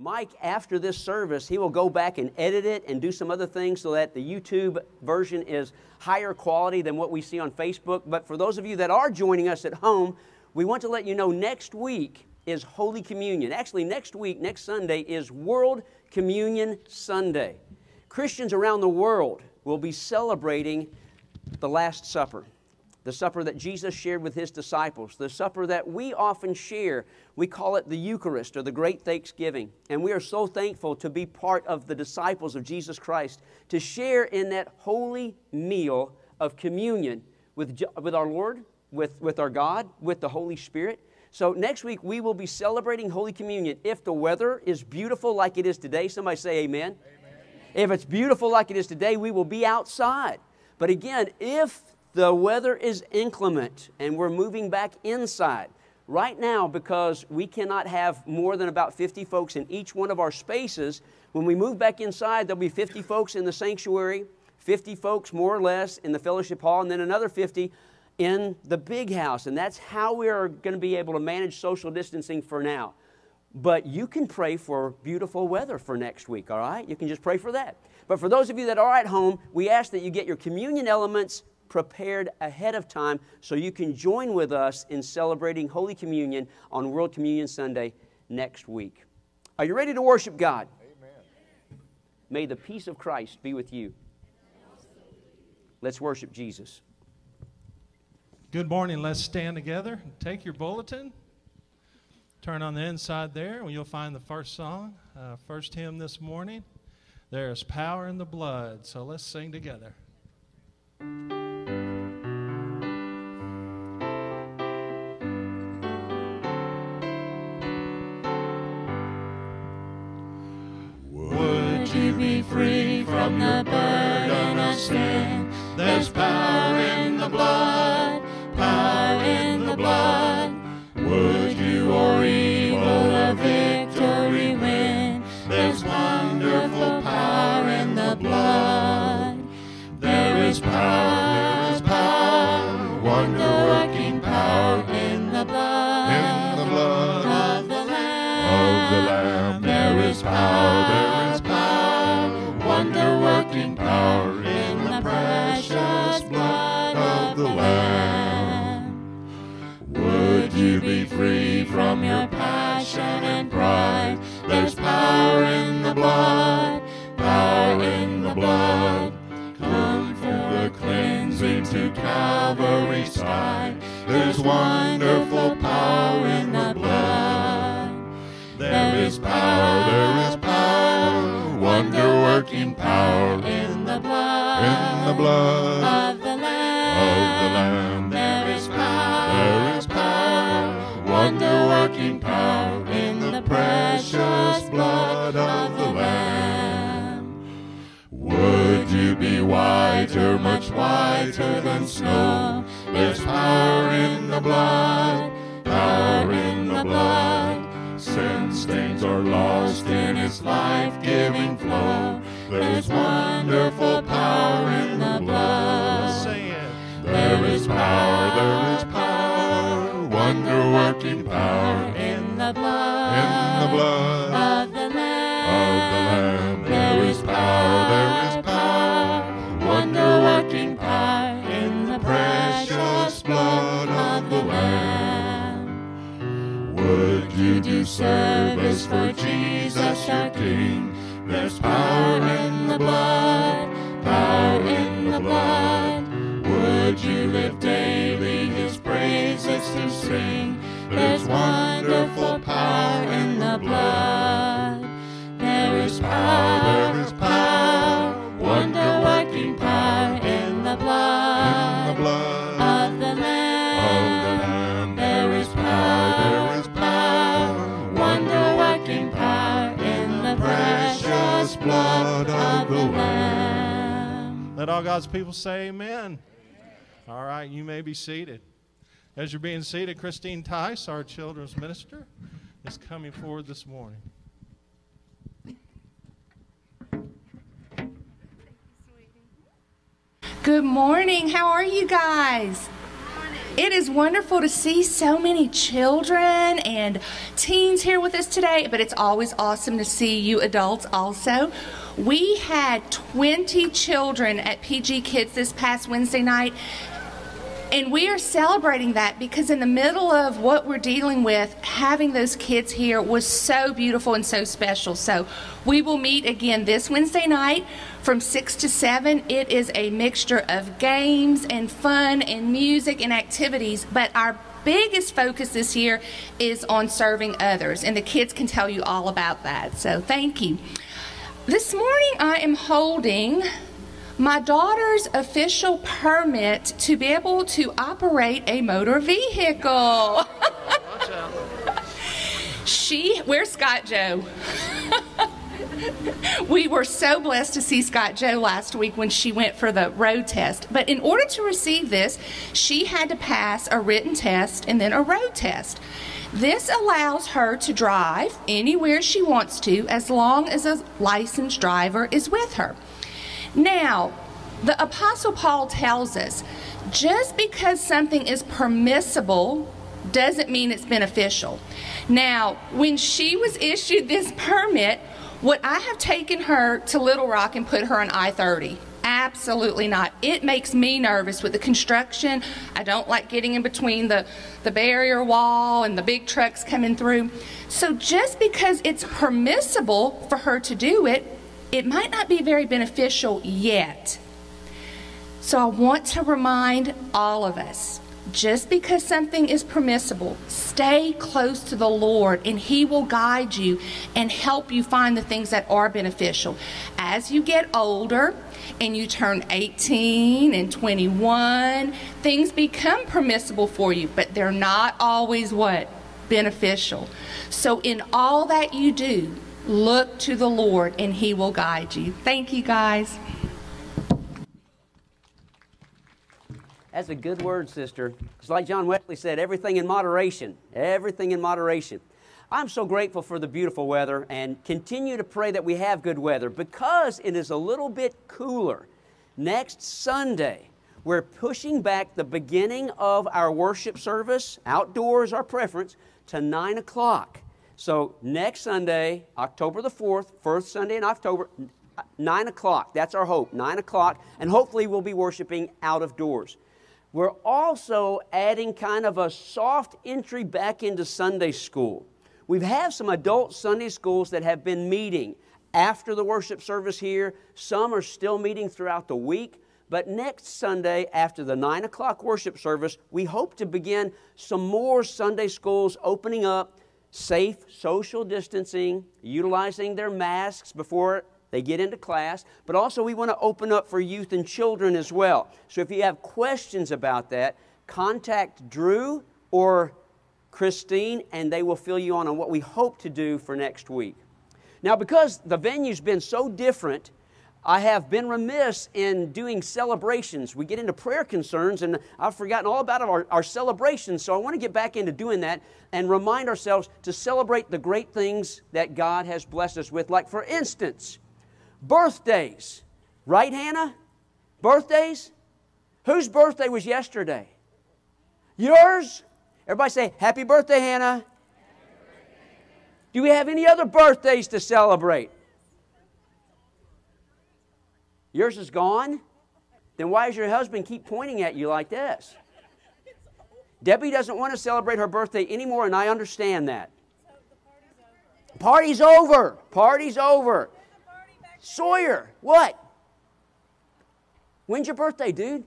Mike, after this service, he will go back and edit it and do some other things so that the YouTube version is higher quality than what we see on Facebook. But for those of you that are joining us at home, we want to let you know next week is Holy Communion. Actually, next week, next Sunday, is World Communion Sunday. Christians around the world will be celebrating the Last Supper, the supper that Jesus shared with His disciples, the supper that we often share. We call it the Eucharist, or the Great Thanksgiving. And we are so thankful to be part of the disciples of Jesus Christ, to share in that holy meal of communion with our Lord, with our God, with the Holy Spirit. So next week we will be celebrating Holy Communion. If the weather is beautiful like it is today, somebody say amen. Amen. If it's beautiful like it is today, we will be outside. But again, if the weather is inclement and we're moving back inside, right now, because we cannot have more than about 50 folks in each one of our spaces, when we move back inside, there'll be 50 folks in the sanctuary, 50 folks more or less in the fellowship hall, and then another 50 in the big house. And that's how we are going to be able to manage social distancing for now. But you can pray for beautiful weather for next week, all right? You can just pray for that. But for those of you that are at home, we ask that you get your communion elements prepared ahead of time so you can join with us in celebrating Holy Communion on World Communion Sunday next week. Are you ready to worship God? Amen. May the peace of Christ be with you. Let's worship Jesus. Good morning. Let's stand together. Take your bulletin. Turn on the inside there, and you'll find the first song, first hymn this morning. There's power in the blood. So let's sing together. Would you be free from the burden of sin? There's power in the blood, power in the blood. Would you or evil a victory win? There's wonderful power in the blood. There is power, wonder-working power in the blood, of the Lamb. There is power, wonder-working power in the precious blood of the Lamb. Would you be free from your passion and pride? There's power in the blood, power in the blood. Come for the cleansing to Calvary's side. There's wonderful power in the blood. There is power, wonder-working power in the blood, of the Lamb. There is power, wonder-working power in the precious blood of the Lamb. Would you be whiter, much whiter than snow? There's power in the blood, power in the blood. Sin stains are lost in its life-giving flow. There's wonderful power in the blood. There is power, wonder-working power in the blood, of the Lamb. There is power, wonder-working power in the precious blood of the Lamb. Would you do service for Jesus your King? There's power in the blood, power in the blood. Would you live daily His praises to sing? There's wonderful power in the blood. There is power, wonder-working power in the blood, of the Lamb. There is power, wonder-working power in the precious blood of the Lamb. Let all God's people say amen. All right, you may be seated. As you're being seated, Christine Tice, our children's minister, is coming forward this morning. Good morning. How are you guys? It is wonderful to see so many children and teens here with us today, but it's always awesome to see you adults also. We had 20 children at PG Kids this past Wednesday night, and we are celebrating that because in the middle of what we're dealing with, having those kids here was so beautiful and so special. So we will meet again this Wednesday night from 6 to 7. It is a mixture of games and fun and music and activities, but our biggest focus this year is on serving others, and the kids can tell you all about that. So thank you. This morning I am holding my daughter's official permit to be able to operate a motor vehicle. Where's Scott Joe? We were so blessed to see Scott Joe last week when she went for the road test. But in order to receive this, she had to pass a written test and then a road test. This allows her to drive anywhere she wants to as long as a licensed driver is with her. Now, the Apostle Paul tells us, just because something is permissible doesn't mean it's beneficial. Now, when she was issued this permit, would I have taken her to Little Rock and put her on I-30? Absolutely not. It makes me nervous with the construction. I don't like getting in between the barrier wall and the big trucks coming through. So just because it's permissible for her to do it, it might not be very beneficial yet. So I want to remind all of us, just because something is permissible, stay close to the Lord and He will guide you and help you find the things that are beneficial. As you get older and you turn 18 and 21, things become permissible for you, but they're not always what? Beneficial. So in all that you do, look to the Lord and He will guide you. Thank you, guys. That's a good word, sister. It's like John Wesley said, everything in moderation. Everything in moderation. I'm so grateful for the beautiful weather and continue to pray that we have good weather because it is a little bit cooler. Next Sunday, we're pushing back the beginning of our worship service, outdoors our preference, to 9 o'clock. So next Sunday, October the 4th, first Sunday in October, 9 o'clock. That's our hope, 9 o'clock. And hopefully we'll be worshiping out of doors. We're also adding kind of a soft entry back into Sunday school. We've had some adult Sunday schools that have been meeting after the worship service here. Some are still meeting throughout the week. But next Sunday, after the 9 o'clock worship service, we hope to begin some more Sunday schools opening up, safe social distancing, utilizing their masks before they get into class, but also we want to open up for youth and children as well. So if you have questions about that, contact Drew or Christine, and they will fill you on what we hope to do for next week. Now, because the venue's been so different, I have been remiss in doing celebrations. We get into prayer concerns, and I've forgotten all about our celebrations, so I want to get back into doing that and remind ourselves to celebrate the great things that God has blessed us with. Like, for instance, birthdays. Right, Hannah? Birthdays? Whose birthday was yesterday? Yours? Everybody say, happy birthday, Hannah. Do we have any other birthdays to celebrate? Yours is gone? Then why does your husband keep pointing at you like this? Debbie doesn't want to celebrate her birthday anymore, and I understand that. Party's over. Party's over. Sawyer, what? When's your birthday, dude?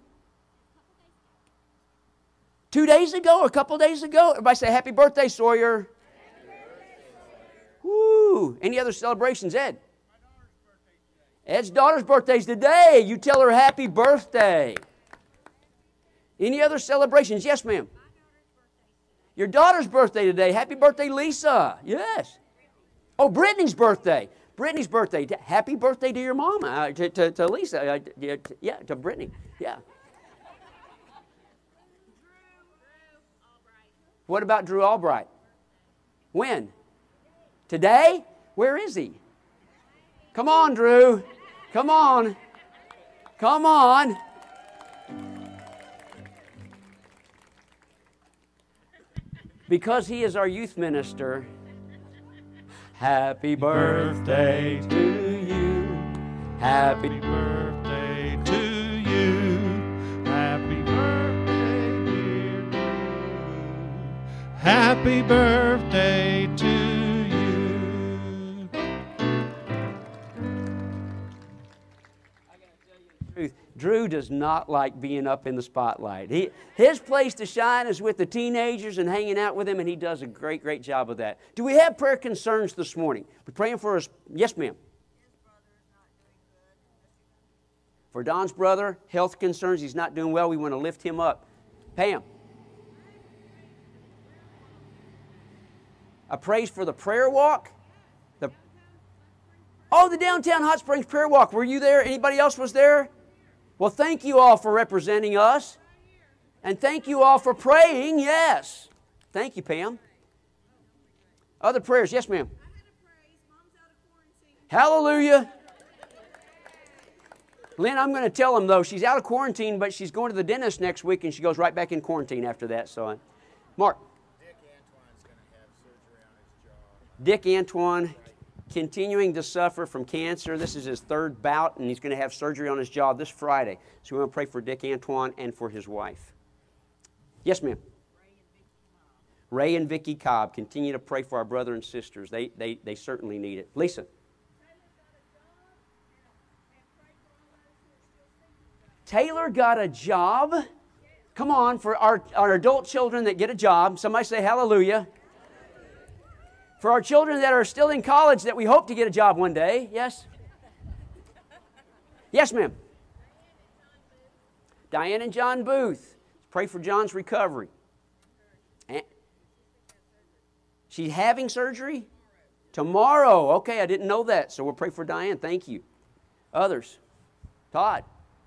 2 days ago or a couple days ago? Everybody say, happy birthday, Sawyer. Happy birthday, Sawyer. Woo. Any other celebrations, Ed? Ed's daughter's birthday's today. You tell her happy birthday. Any other celebrations? Yes, ma'am. Your daughter's birthday today. Happy birthday, Lisa. Yes. Oh, Brittany's birthday. Brittany's birthday. Happy birthday to your mama, to Lisa. Yeah, to Brittany. Yeah. What about Drew Albright? When? Today? Where is he? Come on, Drew. Come on. Come on. Because he is our youth minister, happy birthday to you. Happy birthday to you. Happy birthday, dear you. Happy birthday to you. Drew does not like being up in the spotlight. His place to shine is with the teenagers and hanging out with them, and he does a great, great job of that. Do we have prayer concerns this morning? We're praying for us. Yes, ma'am. For Don's brother, health concerns. He's not doing well. We want to lift him up. Pam. A praise for the prayer walk. The downtown Hot Springs prayer walk. Were you there? Anybody else was there? Well, thank you all for representing us. And thank you all for praying. Yes. Thank you, Pam. Other prayers. Yes, ma'am. Hallelujah. Lynn, I'm going to tell them, though, she's out of quarantine, but she's going to the dentist next week, and she goes right back in quarantine after that. So, Mark. Dick Antoine's going to have surgery on his jaw. Dick Antoine continuing to suffer from cancer. This is his third bout, and he's going to have surgery on his jaw this Friday. So we want to pray for Dick Antoine and for his wife. Yes, ma'am. Ray and Vicky Cobb. Continue to pray for our brother and sisters. They certainly need it. Lisa. Taylor got a job. Come on, for our adult children that get a job. Somebody say hallelujah. For our children that are still in college that we hope to get a job one day. Yes? Yes, ma'am. Diane and John Booth. Pray for John's recovery. She's having surgery? Tomorrow. Okay, I didn't know that. So we'll pray for Diane. Thank you. Others. Todd.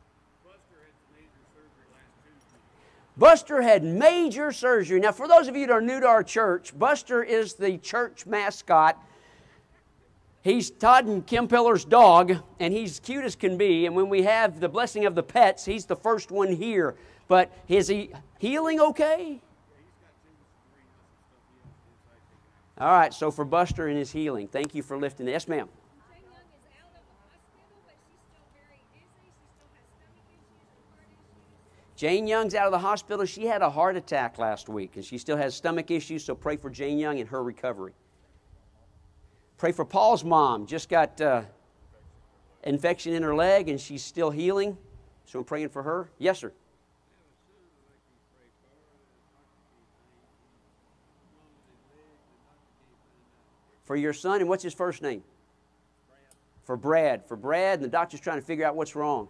Buster had major surgery. Now, for those of you that are new to our church, Buster is the church mascot. He's Todd and Kim Pillar's dog, and he's cute as can be. And when we have the blessing of the pets, he's the first one here. But is he healing okay? All right, so for Buster and his healing, thank you for lifting it. Yes, ma'am. Jane Young's out of the hospital. She had a heart attack last week, and she still has stomach issues, so pray for Jane Young and her recovery. Pray for Paul's mom. Just got infection in her leg, and she's still healing, so I'm praying for her. Yes, sir. For your son, and what's his first name? For Brad. For Brad, and the doctor's trying to figure out what's wrong.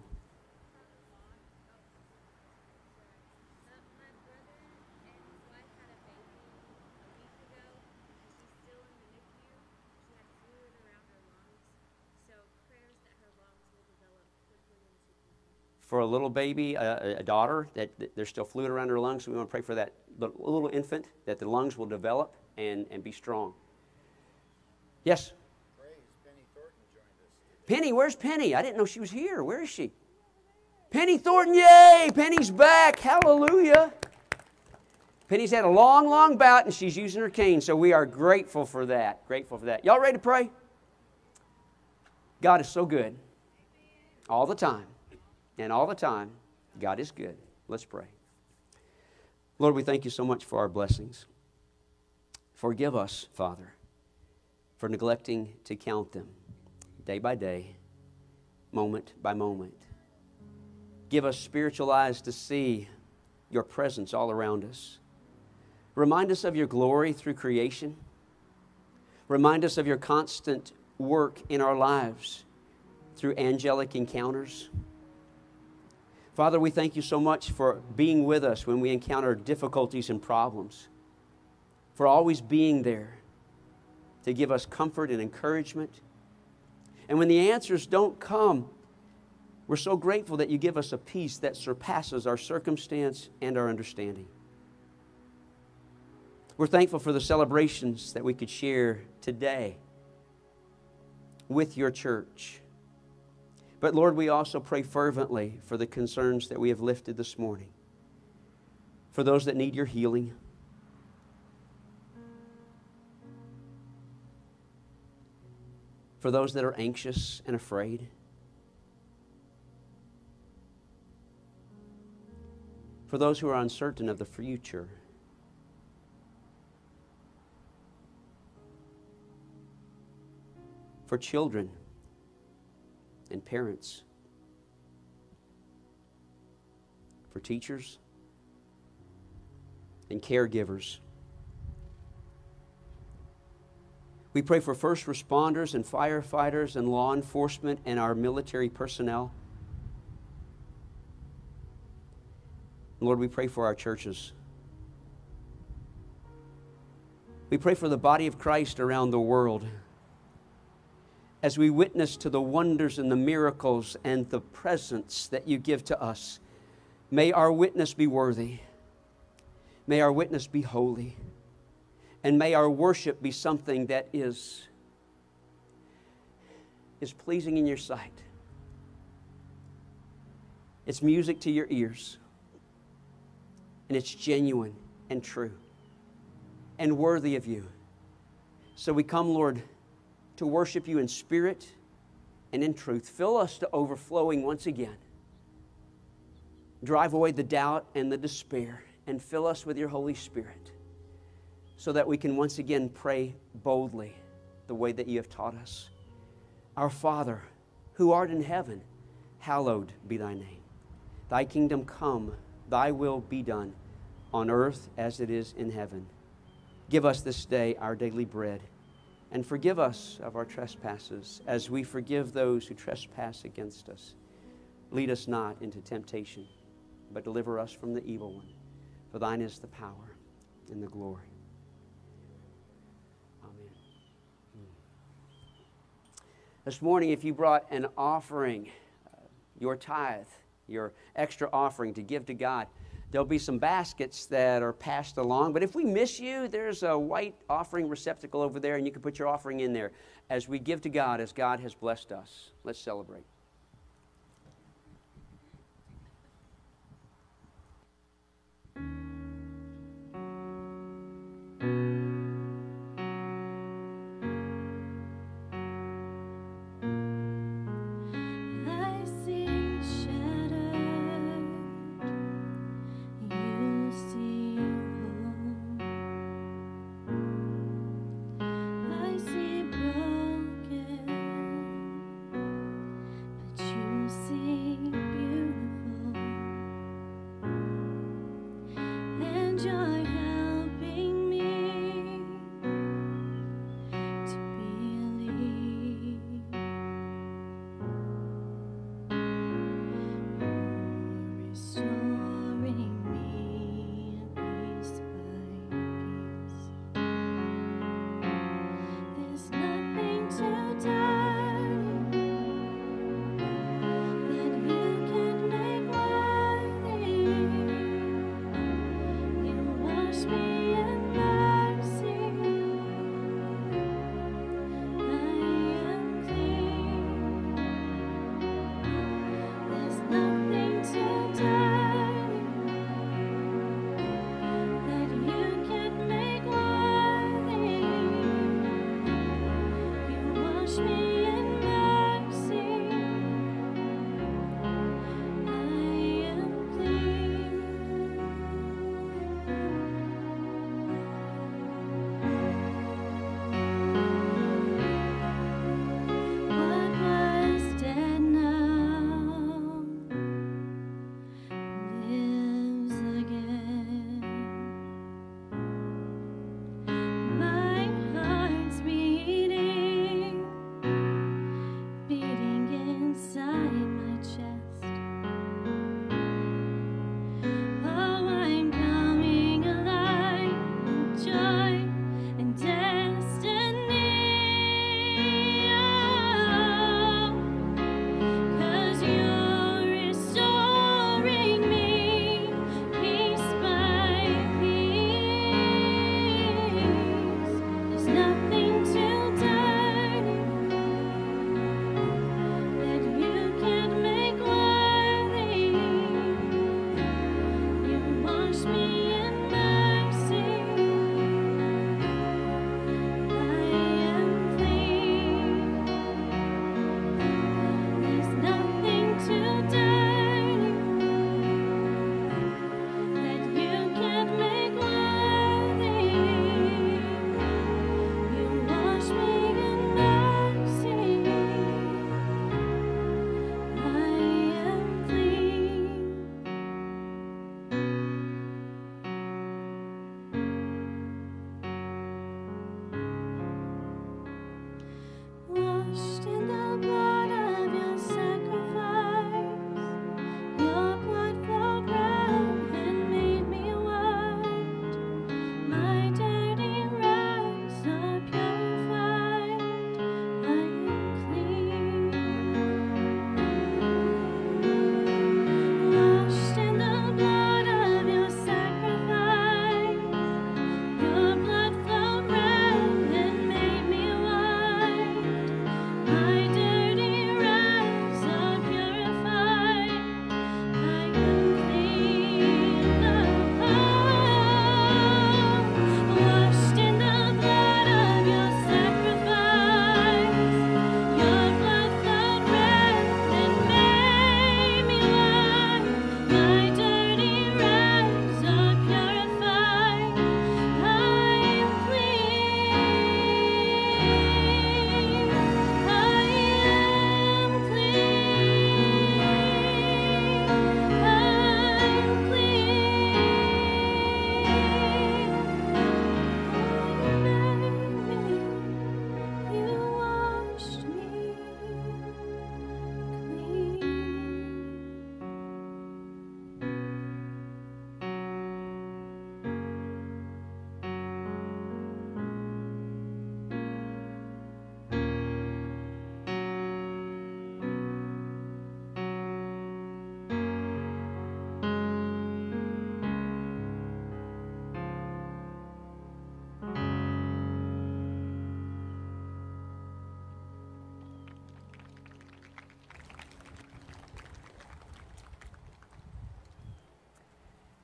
For a little baby, a daughter, that there's still fluid around her lungs, so we want to pray for that little infant, that the lungs will develop and be strong. Yes? Penny Thornton joined us. Penny, where's Penny? I didn't know she was here. Where is she? Penny Thornton, yay! Penny's back. Hallelujah. Penny's had a long, long bout, and she's using her cane, so we are grateful for that. Grateful for that. Y'all ready to pray? God is so good. All the time. And all the time, God is good. Let's pray. Lord, we thank you so much for our blessings. Forgive us, Father, for neglecting to count them day by day, moment by moment. Give us spiritual eyes to see your presence all around us. Remind us of your glory through creation. Remind us of your constant work in our lives through angelic encounters. Father, we thank you so much for being with us when we encounter difficulties and problems, for always being there to give us comfort and encouragement. And when the answers don't come, we're so grateful that you give us a peace that surpasses our circumstance and our understanding. We're thankful for the celebrations that we could share today with your church. But Lord, we also pray fervently for the concerns that we have lifted this morning. For those that need your healing. For those that are anxious and afraid. For those who are uncertain of the future. For children and parents. For teachers and caregivers. We pray for first responders and firefighters and law enforcement and our military personnel. Lord, we pray for our churches. We pray for the body of Christ around the world as we witness to the wonders and the miracles and the presence that you give to us. May our witness be worthy. May our witness be holy. And may our worship be something that is pleasing in your sight. It's music to your ears. And it's genuine and true and worthy of you. So we come, Lord, to worship you in spirit and in truth. Fill us to overflowing once again. Drive away the doubt and the despair and fill us with your Holy Spirit, so that we can once again pray boldly the way that you have taught us. Our Father, who art in heaven, hallowed be thy name. Thy kingdom come, thy will be done, on earth as it is in heaven. Give us this day our daily bread, and forgive us of our trespasses, as we forgive those who trespass against us. Lead us not into temptation, but deliver us from the evil one. For thine is the power and the glory. This morning, if you brought an offering, your tithe, your extra offering to give to God, there'll be some baskets that are passed along. But if we miss you, there's a white offering receptacle over there, and you can put your offering in there as we give to God as God has blessed us. Let's celebrate.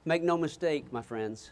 Make no mistake, my friends.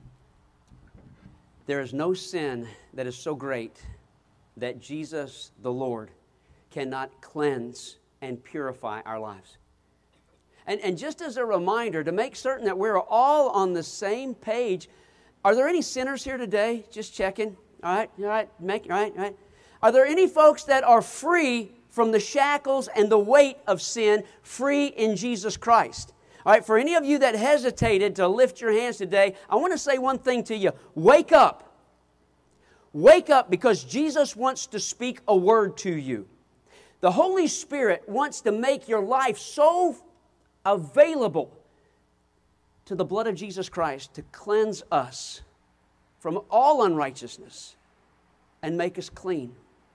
There is no sin that is so great that Jesus, the Lord, cannot cleanse and purify our lives. And just as a reminder, to make certain that we're all on the same page, are there any sinners here today? Just checking. All right, all right. Are there any folks that are free from the shackles and the weight of sin, free in Jesus Christ? All right, for any of you that hesitated to lift your hands today, I want to say one thing to you. Wake up. Wake up, because Jesus wants to speak a word to you. The Holy Spirit wants to make your life so available to the blood of Jesus Christ to cleanse us from all unrighteousness and make us clean.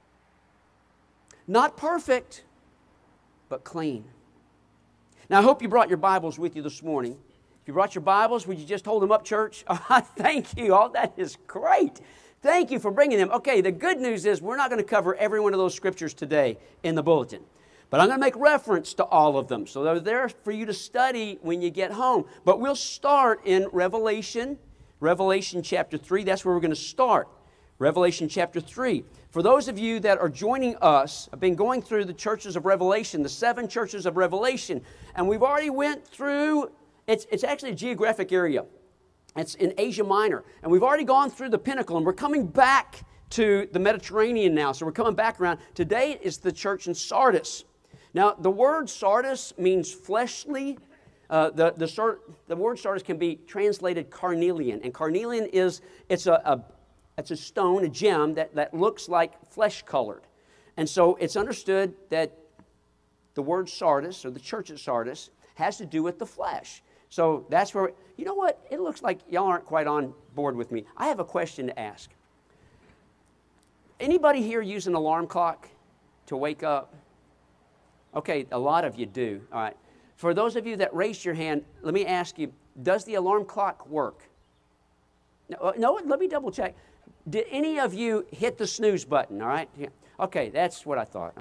Not perfect, but clean. Now, I hope you brought your Bibles with you this morning. If you brought your Bibles, would you just hold them up, church? Thank you. Oh, that is great. Thank you for bringing them. Okay, the good news is we're not going to cover every one of those scriptures today in the bulletin. But I'm going to make reference to all of them. So they're there for you to study when you get home. But we'll start in Revelation chapter 3. That's where we're going to start. Revelation chapter 3. For those of you that are joining us, I've been going through the churches of Revelation, the 7 churches of Revelation. And we've already went through, it's actually a geographic area. It's in Asia Minor. And we've already gone through the Pinnacle, and we're coming back to the Mediterranean now. So we're coming back around. Today is the church in Sardis. Now, the word Sardis means fleshly. The word Sardis can be translated carnelian. And carnelian it's a stone, a gem that looks like flesh-colored. And so it's understood that the word Sardis, or the church at Sardis, has to do with the flesh. So that's where, you know what? It looks like y'all aren't quite on board with me. I have a question to ask. Anybody here use an alarm clock to wake up? Okay, a lot of you do. All right. For those of you that raised your hand, let me ask you, does the alarm clock work? No, let me double check. Did any of you hit the snooze button, all right? Yeah. Okay, that's what I thought.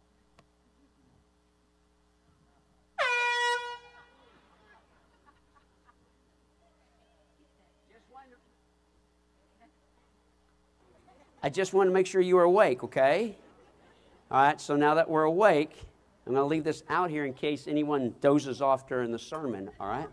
I just wanted to make sure you were awake, okay? All right, so now that we're awake, I'm going to leave this out here in case anyone dozes off during the sermon, all right?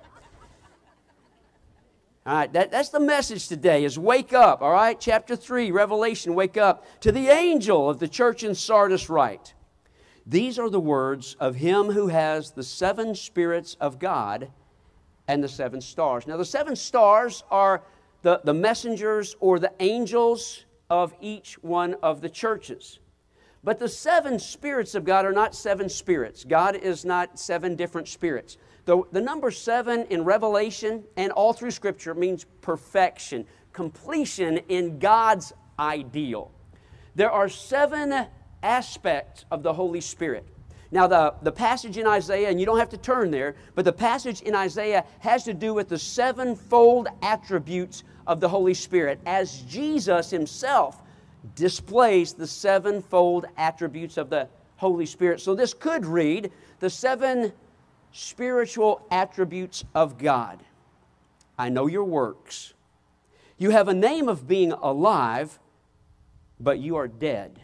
All right, that's the message today, is wake up, all right? Chapter 3, Revelation, wake up. To the angel of the church in Sardis write, these are the words of him who has the 7 spirits of God and the 7 stars. Now, the 7 stars are the messengers or the angels of each one of the churches. But the 7 spirits of God are not 7 spirits. God is not 7 different spirits. The number 7 in Revelation and all through Scripture means perfection, completion in God's ideal. There are 7 aspects of the Holy Spirit. Now, the passage in Isaiah, and you don't have to turn there, but the passage in Isaiah has to do with the 7-fold attributes of the Holy Spirit, as Jesus himself displays the 7-fold attributes of the Holy Spirit. So this could read, the 7 spiritual attributes of God. I know your works. You have a name of being alive, but you are dead.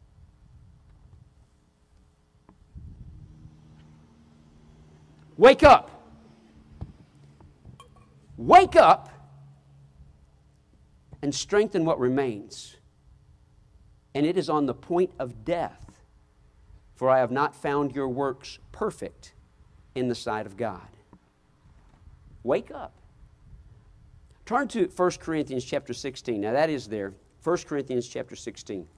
Wake up. Wake up and strengthen what remains. And it is on the point of death, for I have not found your works perfect in the sight of God. Wake up. Turn to 1 Corinthians chapter 16. Now that is there. 1 Corinthians chapter 16.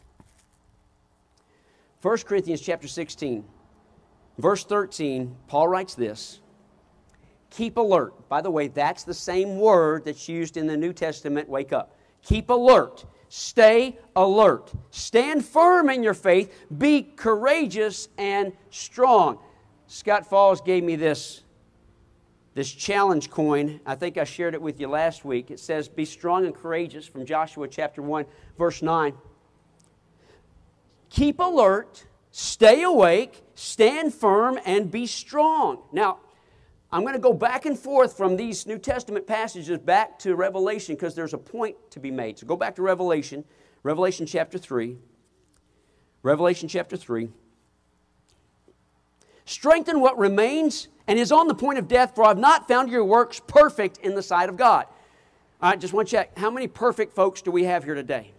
1 Corinthians chapter 16. Verse 13, Paul writes this, keep alert. By the way, that's the same word that's used in the New Testament, wake up. Keep alert. Stay alert. Stand firm in your faith. Be courageous and strong. Scott Falls gave me this challenge coin. I think I shared it with you last week. It says, be strong and courageous, from Joshua chapter 1, verse 9. Keep alert. Stay awake, stand firm, and be strong. Now, I'm going to go back and forth from these New Testament passages back to Revelation because there's a point to be made. So go back to Revelation, Revelation chapter 3. Revelation chapter 3. Strengthen what remains and is on the point of death, for I have not found your works perfect in the sight of God. All right, just want to check. How many perfect folks do we have here today?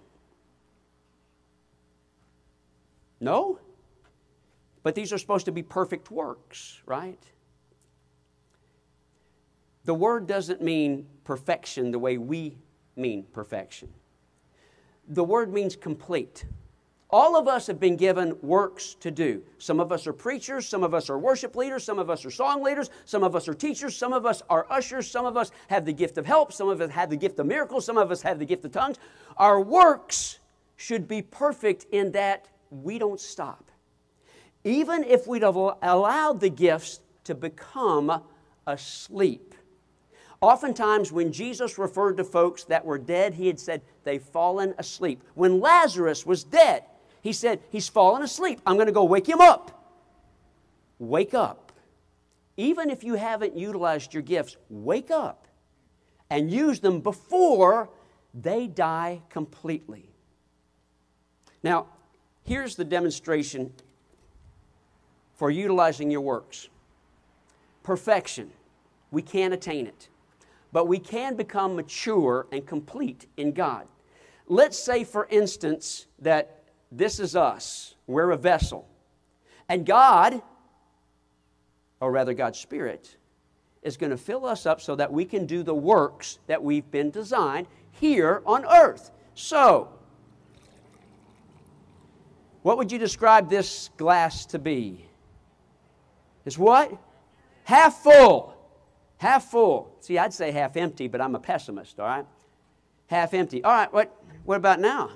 No? But these are supposed to be perfect works, right? The word doesn't mean perfection the way we mean perfection. The word means complete. All of us have been given works to do. Some of us are preachers, some of us are worship leaders, some of us are song leaders, some of us are teachers, some of us are ushers, some of us have the gift of help, some of us have the gift of miracles, some of us have the gift of tongues. Our works should be perfect in that we don't stop. Even if we'd have allowed the gifts to become asleep. Oftentimes when Jesus referred to folks that were dead, He had said, they've fallen asleep. When Lazarus was dead, He said, he's fallen asleep. I'm going to go wake him up. Wake up. Even if you haven't utilized your gifts, wake up and use them before they die completely. Now, here's the demonstration for utilizing your works. Perfection. We can't attain it. But we can become mature and complete in God. Let's say, for instance, that this is us. We're a vessel. And God, or rather God's Spirit, is going to fill us up so that we can do the works that we've been designed here on earth. So, what would you describe this glass to be? It's what? Half full. Half full. See, I'd say half empty, but I'm a pessimist, all right? Half empty. All right, what about now?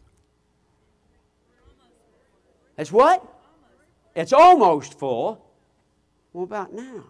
It's what? It's almost full. What about now?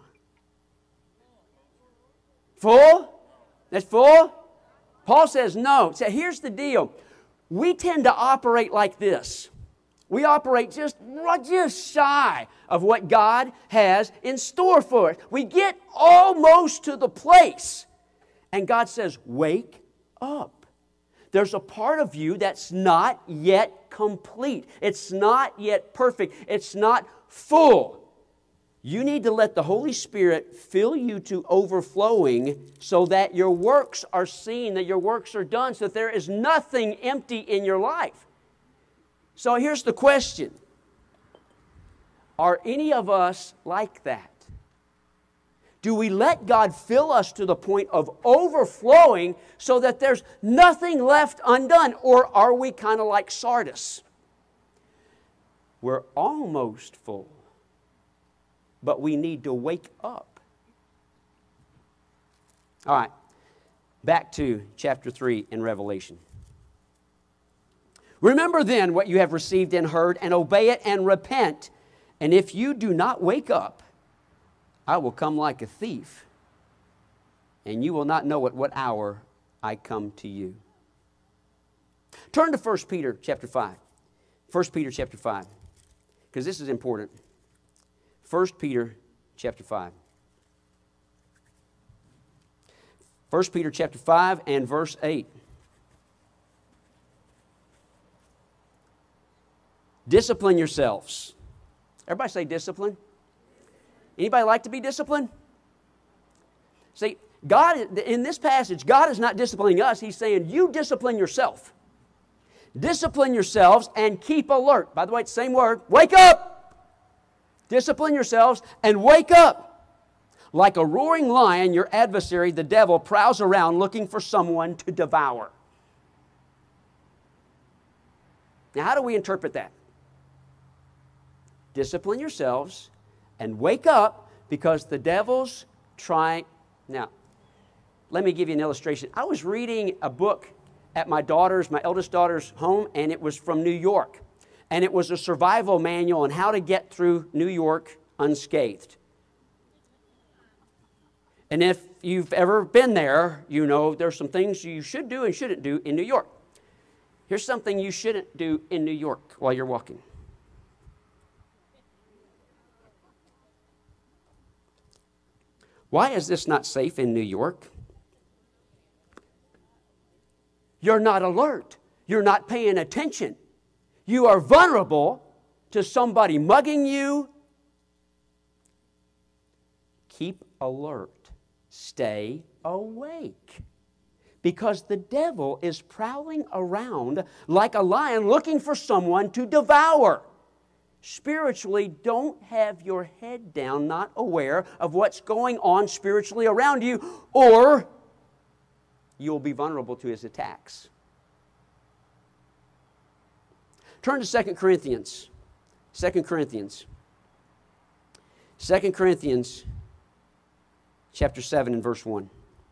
Full? It's full? Paul says no. So here's the deal. We tend to operate like this. We operate just shy of what God has in store for us. We get almost to the place. And God says, wake up. There's a part of you that's not yet complete. It's not yet perfect. It's not full. You need to let the Holy Spirit fill you to overflowing so that your works are seen, that your works are done, so that there is nothing empty in your life. So here's the question. Are any of us like that? Do we let God fill us to the point of overflowing so that there's nothing left undone? Or are we kind of like Sardis? We're almost full, but we need to wake up. All right, back to chapter 3 in Revelation. Remember then what you have received and heard, and obey it and repent. And if you do not wake up, I will come like a thief, and you will not know at what hour I come to you. Turn to 1 Peter chapter 5. 1 Peter chapter 5, because this is important. 1 Peter chapter 5. 1 Peter chapter 5 and verse 8. Discipline yourselves. Everybody say discipline. Anybody like to be disciplined? See, God, in this passage, God is not disciplining us. He's saying, you discipline yourself. Discipline yourselves and keep alert. By the way, it's the same word. Wake up! Discipline yourselves and wake up. Like a roaring lion, your adversary, the devil, prowls around looking for someone to devour. Now, how do we interpret that? Discipline yourselves and wake up because the devil's trying. Now, let me give you an illustration. I was reading a book at my eldest daughter's home, and it was from New York. And it was a survival manual on how to get through New York unscathed. And if you've ever been there, you know there's some things you should do and shouldn't do in New York. Here's something you shouldn't do in New York while you're walking. Why is this not safe in New York? You're not alert. You're not paying attention. You are vulnerable to somebody mugging you. Keep alert. Stay awake. Because the devil is prowling around like a lion looking for someone to devour. Spiritually, don't have your head down, not aware of what's going on spiritually around you, or you'll be vulnerable to his attacks. Turn to 2 Corinthians. 2 Corinthians. 2 Corinthians chapter 7 and verse 1.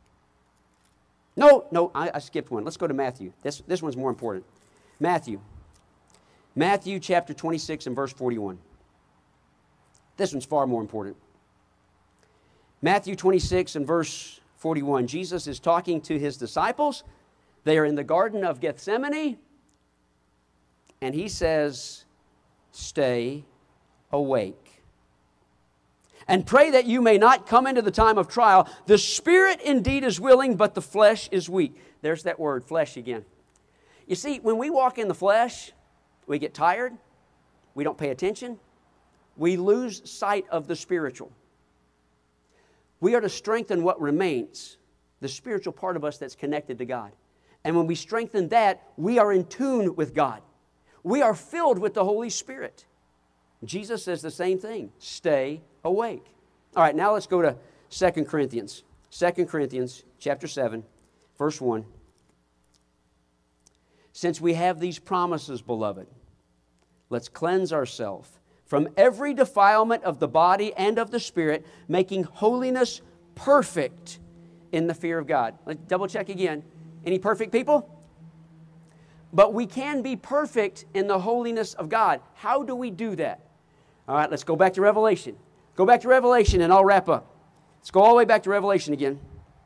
No, I skipped one. Let's go to Matthew. This one's more important. Matthew chapter 26 and verse 41. This one's far more important. Matthew 26 and verse 41. Jesus is talking to his disciples. They are in the Garden of Gethsemane. And he says, stay awake. And pray that you may not come into the time of trial. The spirit indeed is willing, but the flesh is weak. There's that word, flesh again. You see, when we walk in the flesh, we get tired. We don't pay attention. We lose sight of the spiritual. We are to strengthen what remains, the spiritual part of us that's connected to God. And when we strengthen that, we are in tune with God. We are filled with the Holy Spirit. Jesus says the same thing. Stay awake. All right, now let's go to 2 Corinthians. 2 Corinthians chapter 7, verse 1. Since we have these promises, beloved, let's cleanse ourselves from every defilement of the body and of the spirit, making holiness perfect in the fear of God. Let's double check again. Any perfect people? But we can be perfect in the holiness of God. How do we do that? All right, let's go back to Revelation. Go back to Revelation and I'll wrap up. Let's go all the way back to Revelation again.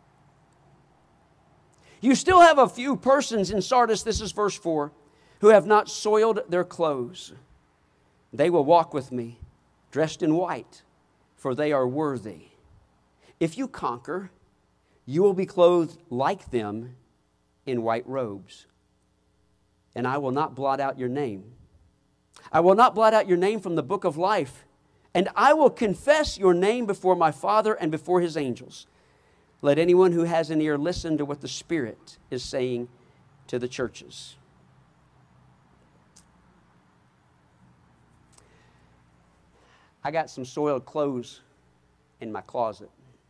You still have a few persons in Sardis, this is verse 4, who have not soiled their clothes. They will walk with me, dressed in white, for they are worthy. If you conquer, you will be clothed like them in white robes. And I will not blot out your name. I will not blot out your name from the book of life. And I will confess your name before my Father and before his angels. Let anyone who has an ear listen to what the Spirit is saying to the churches. I got some soiled clothes in my closet.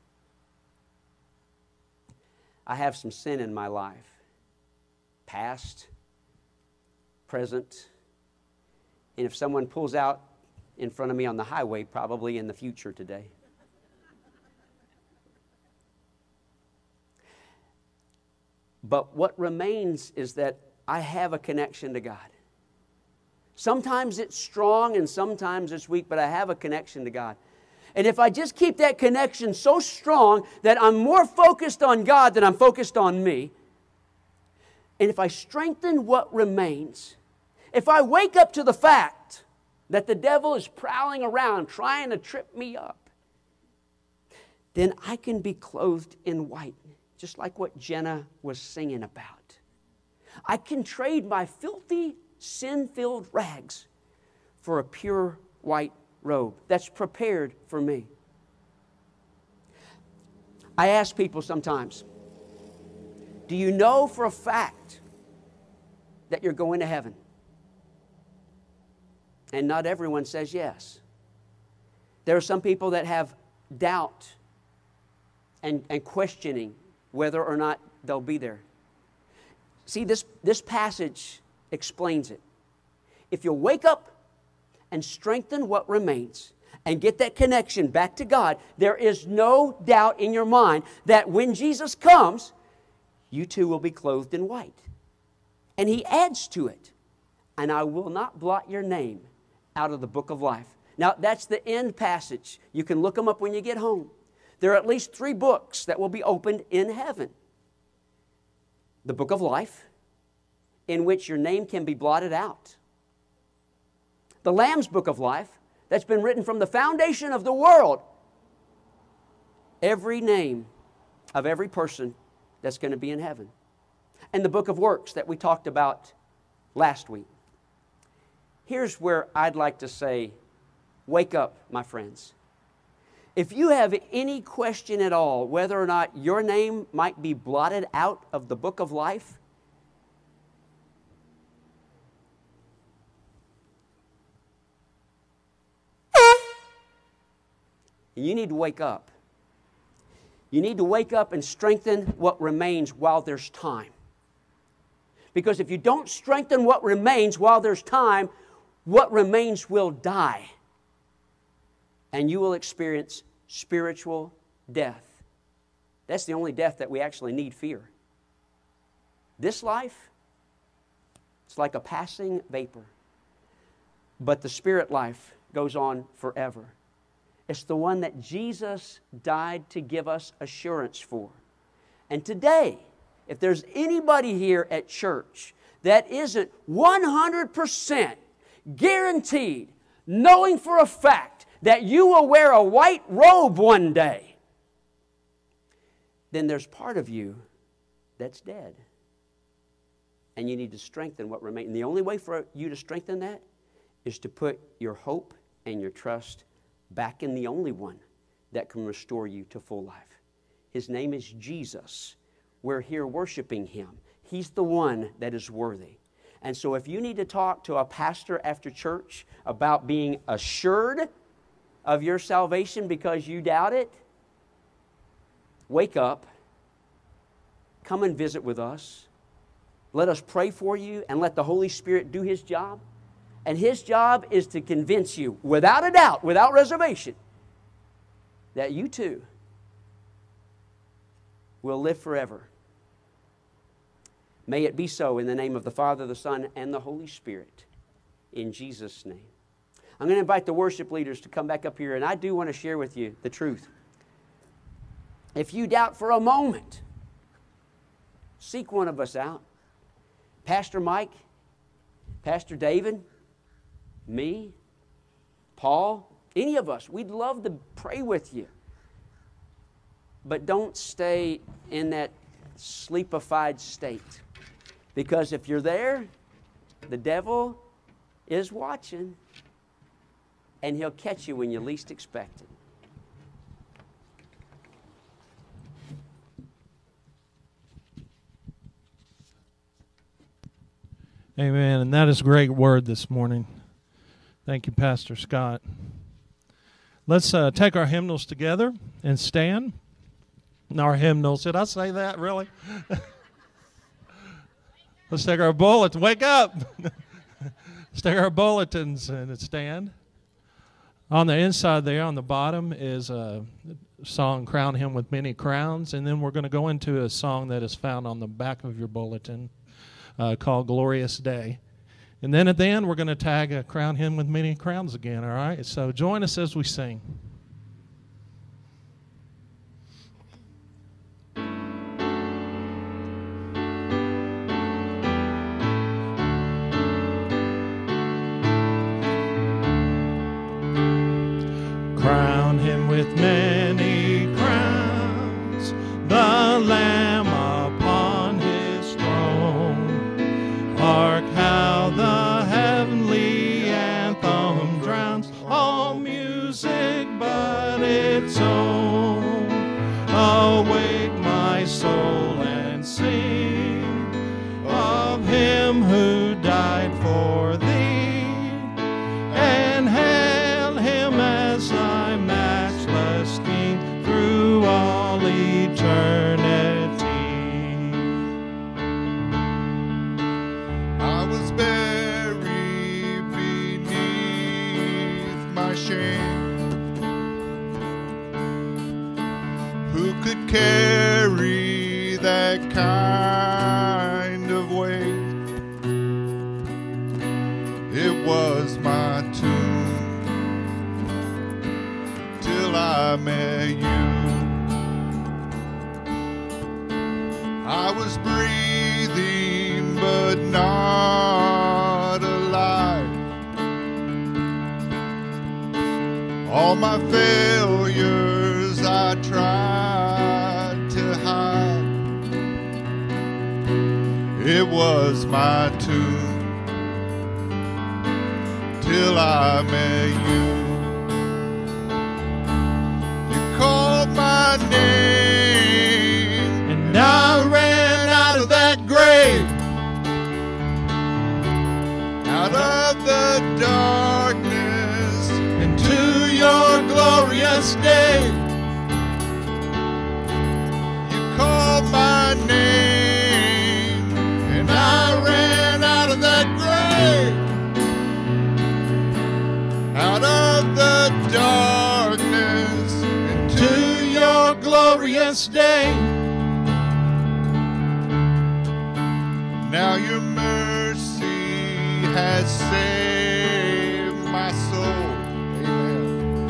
I have some sin in my life. Past, present, and if someone pulls out in front of me on the highway, probably in the future today. But what remains is that I have a connection to God. Sometimes it's strong and sometimes it's weak, but I have a connection to God. And if I just keep that connection so strong that I'm more focused on God than I'm focused on me, and if I strengthen what remains, if I wake up to the fact that the devil is prowling around trying to trip me up, then I can be clothed in white, just like what Jenna was singing about. I can trade my filthy, sin-filled rags for a pure white robe that's prepared for me. I ask people sometimes, do you know for a fact that you're going to heaven? And not everyone says yes. There are some people that have doubt and questioning whether or not they'll be there. See, this passage explains it. If you'll wake up and strengthen what remains and get that connection back to God, there is no doubt in your mind that when Jesus comes, you too will be clothed in white. And he adds to it, and I will not blot your name out of the book of life. Now, that's the end passage. You can look them up when you get home. There are at least 3 books that will be opened in heaven. The book of life, in which your name can be blotted out. The Lamb's book of life, that's been written from the foundation of the world, every name of every person that's going to be in heaven. And the book of works that we talked about last week. Here's where I'd like to say, wake up, my friends. If you have any question at all whether or not your name might be blotted out of the book of life, you need to wake up. You need to wake up and strengthen what remains while there's time. Because if you don't strengthen what remains while there's time, what remains will die. And you will experience spiritual death. That's the only death that we actually need fear. This life, it's like a passing vapor. But the spirit life goes on forever. It's the one that Jesus died to give us assurance for. And today, if there's anybody here at church that isn't 100% guaranteed, knowing for a fact that you will wear a white robe one day, then there's part of you that's dead. And you need to strengthen what remains. And the only way for you to strengthen that is to put your hope and your trust back in the only one that can restore you to full life. His name is Jesus. We're here worshiping Him. He's the one that is worthy. And so if you need to talk to a pastor after church about being assured of your salvation because you doubt it, wake up. Come and visit with us. Let us pray for you and let the Holy Spirit do His job. And His job is to convince you, without a doubt, without reservation, that you too will live forever. May it be so in the name of the Father, the Son, and the Holy Spirit. In Jesus' name. I'm going to invite the worship leaders to come back up here, and I do want to share with you the truth. If you doubt for a moment, seek one of us out. Pastor Mike, Pastor David, me, Paul, any of us, we'd love to pray with you. But don't stay in that sleepified state. Because if you're there, the devil is watching, and he'll catch you when you least expect it. Amen. And that is a great word this morning. Thank you, Pastor Scott. Let's take our hymnals together and stand. Our hymnals. Did I say that, really? Let's take our bulletins. Wake up! Let's take our bulletins and stand. On the inside there, on the bottom, is a song, Crown Him with Many Crowns. And then we're going to go into a song that is found on the back of your bulletin called Glorious Day. And then at the end, we're going to tag Crown Him with Many Crowns again, all right? So join us as we sing. Crown Him with many crowns, the Lamb upon His throne. Hark how the heavenly anthem drowns all music but its own. Awake my soul and sing of Him who died for thee, and hail Him as thy matchless King through all eternity. I was buried beneath my shame. Who could carry that kind of weight? It was my tomb till I met you. I was breathing but not alive. All my failures I tried tried to hide. It was my tomb till I met you. You called my name, and I ran out of that grave, out of the darkness into your glorious day. You called my name, and I ran out of that grave, out of the darkness into your glorious day. Now your mercy has saved my soul. Amen.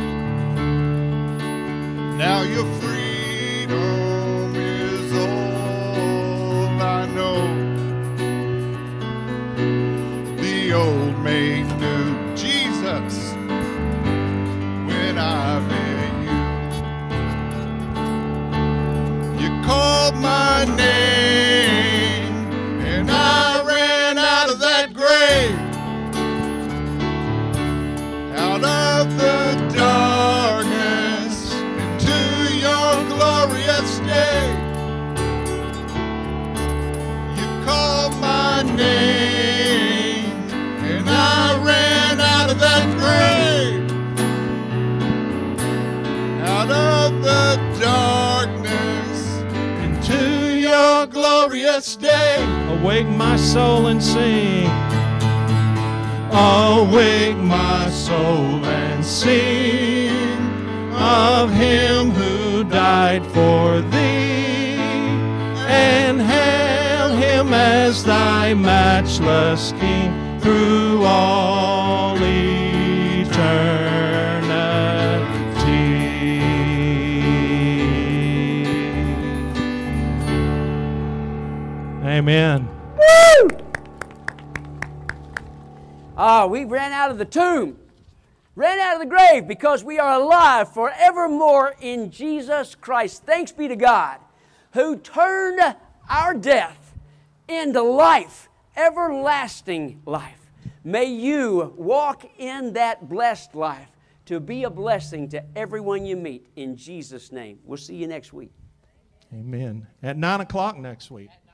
Now your freedom is all I know. The old made new. Jesus, when I met you, you called my name, and I ran out of that grave, out of the darkness into your glorious day. You called my name, and I ran out of that grave, out of the darkness into your glorious day. Awake my soul and sing. Awake my soul and sing of him who died for thee, and hail him as thy matchless King through all eternity. Amen. We ran out of the tomb, ran out of the grave, because we are alive forevermore in Jesus Christ. Thanks be to God, who turned our death into life, everlasting life. May you walk in that blessed life to be a blessing to everyone you meet in Jesus' name. We'll see you next week. Amen. At 9 o'clock next week.